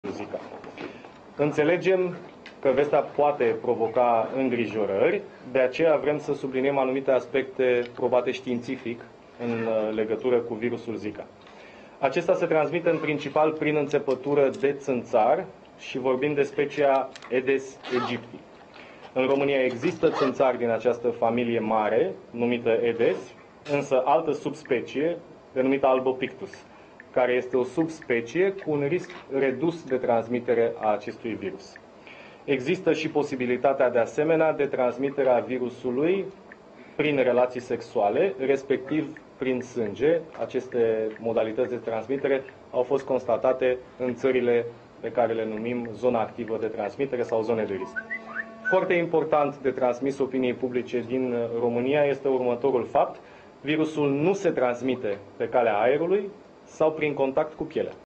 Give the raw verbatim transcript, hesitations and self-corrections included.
Zika. Înțelegem că vestea poate provoca îngrijorări, de aceea vrem să subliniem anumite aspecte probate științific în legătură cu virusul Zika. Acesta se transmite în principal prin înțepătură de țânțar și vorbim de specia Aedes aegypti. În România există țânțari din această familie mare, numită Aedes, însă altă subspecie, denumită Albopictus, care este o subspecie cu un risc redus de transmitere a acestui virus. Există și posibilitatea de asemenea de transmitere a virusului prin relații sexuale, respectiv prin sânge. Aceste modalități de transmitere au fost constatate în țările pe care le numim zona activă de transmitere sau zone de risc. Foarte important de transmis opiniei publice din România este următorul fapt: virusul nu se transmite pe calea aerului sau prin contact cu pielea.